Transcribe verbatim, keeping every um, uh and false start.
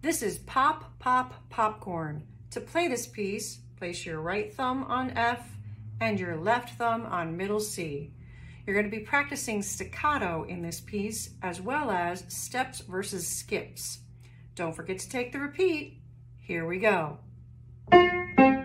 This is Pop, Pop, Popcorn. To play this piece, place your right thumb on F and your left thumb on middle C. You're going to be practicing staccato in this piece, as well as steps versus skips. Don't forget to take the repeat. Here we go.